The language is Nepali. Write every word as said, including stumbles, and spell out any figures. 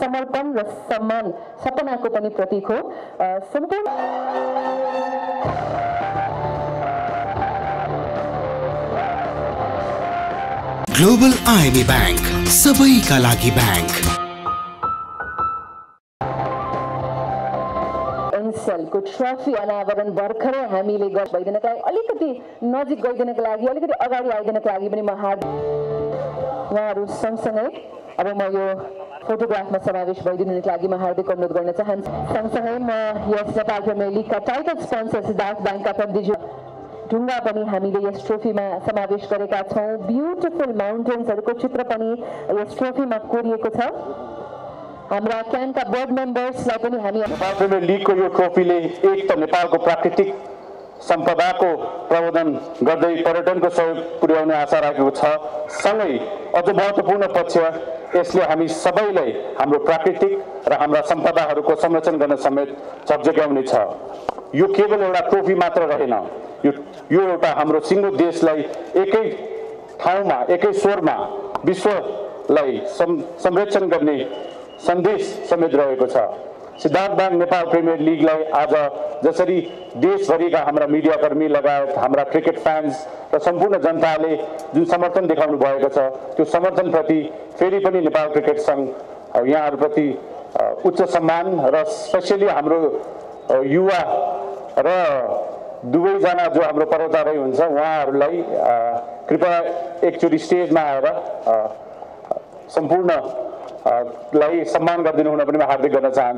समर्पण र सम्मान सपनाको पनि प्रतीक हो। सम्पूर्ण ग्लोबल आईएमए बैंक सबैका लागि बैंक। एनसेलको ट्रफी अनावरण भर्खरै हामीले गइदिनका लागि अलिकति नजिक गइदिनका लागि अलिकति अगाडि आइदिनका लागि पनि म हार्दिक उहाँहरू सँगसँगै अब म यो फोटोग्राफमा समावेश भइदिनुको लागि म हार्दिक अनुरोध गर्न चाहन्छु। सँगसँगै म यस नेपाल प्रिमियर लिगका टाइटल स्पोन्सर सिद्धार्थ बैंकका प्रविजु ढुङ्गा पनि हामीले यस ट्रफीमा समावेश गरेका छौँ। ब्युटिफुल माउन्टेन्सहरूको चित्र पनि यस ट्रफीमा कोरिएको छ। हाम्रा क्यानका बोर्ड मेम्बर्सलाई पनि हामी नेपाल प्रिमियर लिगको यो ट्रफीले एक त नेपालको प्राकृतिक सम्पदाको प्रवर्धन गर्दै पर्यटनको सहयोग पुर्याउने आशा राखेको छ। सँगै अझ महत्त्वपूर्ण पक्ष यसले हामी सबैलाई हाम्रो प्राकृतिक र हाम्रा सम्पदाहरूको संरक्षण गर्न समेत झकझक्याउने छ। यो केवल एउटा ट्रफी मात्र रहेन, यो यो एउटा हाम्रो सिङ्गो देशलाई एकै ठाउँमा एकै स्वरमा विश्वलाई संरक्षण गर्ने सन्देश समेत रहेको छ। सिद्धार्थ बैंक नेपाल प्रिमियर लिगलाई आज जसरी देशभरिका हाम्रा मिडियाकर्मी लगायत हाम्रा क्रिकेट फ्यान्स र सम्पूर्ण जनताले जुन समर्थन देखाउनु भएको छ, त्यो समर्थनप्रति फेरि पनि नेपाल क्रिकेट सङ्घ यहाँहरूप्रति उच्च सम्मान र स्पेसली हाम्रो युवा र दुवैजना जो हाम्रो पर्वतारोही हुन्छ उहाँहरूलाई कृपया एकचोटि स्टेजमा आएर सम्पूर्ण लाई सम्मान गरिदिनु हुन पनि म हार्दिक गर्न चाहन्छु।